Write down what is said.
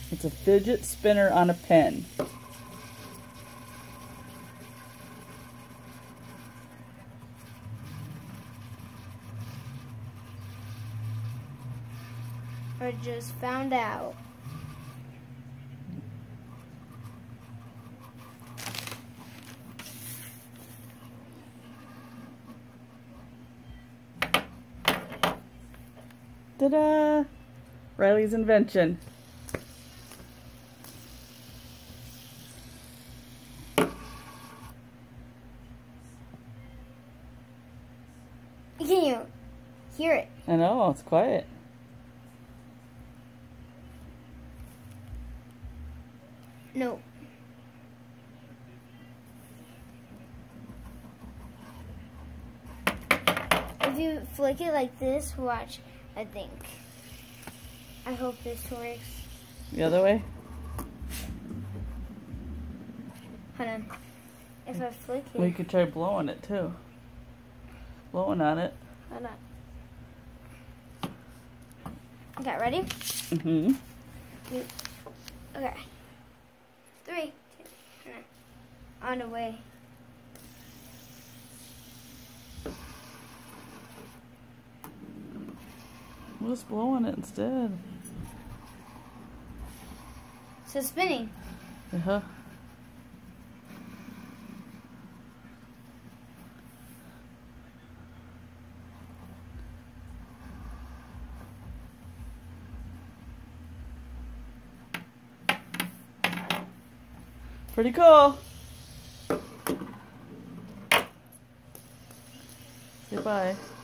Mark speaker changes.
Speaker 1: It's a fidget spinner on a pen.
Speaker 2: I just found out.
Speaker 1: Ta-da! Riley's invention.
Speaker 2: Can you hear it?
Speaker 1: I know, it's quiet.
Speaker 2: No. If you flick it like this, watch, I think. I hope this works.
Speaker 1: The other way?
Speaker 2: Hold on. If I flick it.
Speaker 1: We could try blowing it too. Blowing on it.
Speaker 2: Hold on. Okay, ready?
Speaker 1: Mm-hmm.
Speaker 2: Okay. 3, 2, 1. On the way.
Speaker 1: We'll just blow on it instead.
Speaker 2: So spinning.
Speaker 1: Uh-huh. Pretty cool. Say bye.